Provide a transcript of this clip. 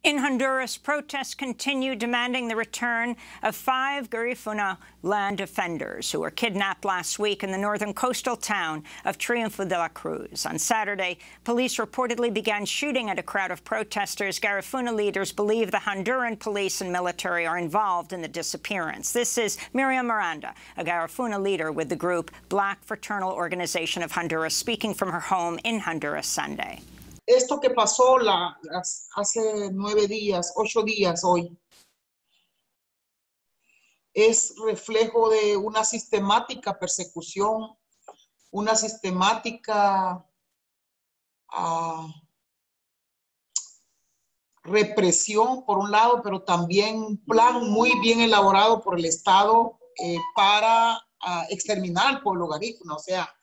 In Honduras, protests continue demanding the return of 5 garífuna land defenders who were kidnapped last week in the northern coastal town of Triunfo de la Cruz. On Saturday, police reportedly began shooting at a crowd of protesters. Garífuna leaders believe the Honduran police and military are involved in the disappearance. This is Miriam Miranda, a Garífuna leader with the group Black Fraternal Organization of Honduras, speaking from her home in Honduras Sunday. Esto que pasó hace 9 días, 8 días hoy, es reflejo de una sistemática persecución, una sistemática represión por un lado, pero también un plan muy bien elaborado por el Estado para exterminar al pueblo garífuna. O sea,